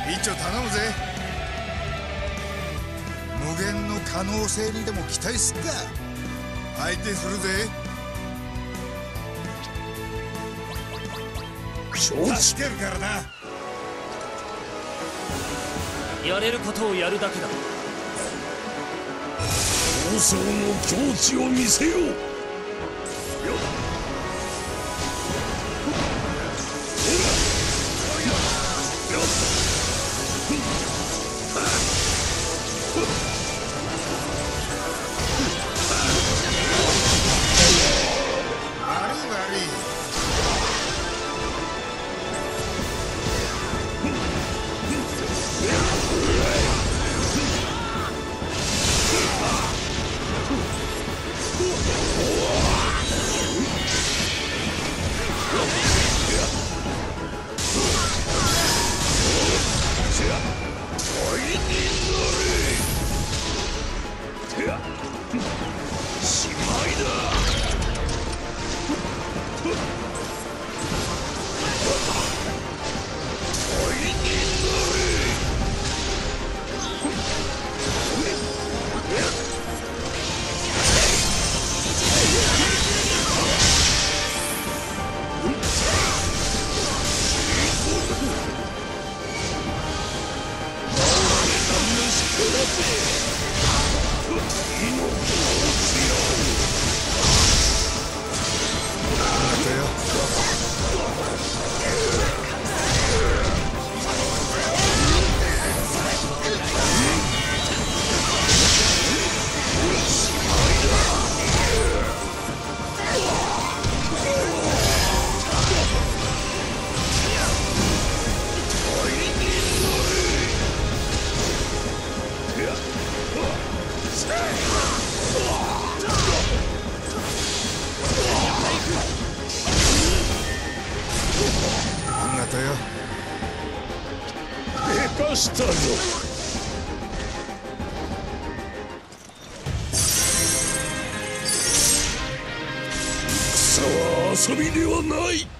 一丁頼むぜ。無限の可能性にでも期待すっか。相手するぜ。助けるからな。 やれることをやるだけだ。 王将の境地を見せよう。でかしたぞ。戦は遊びではない。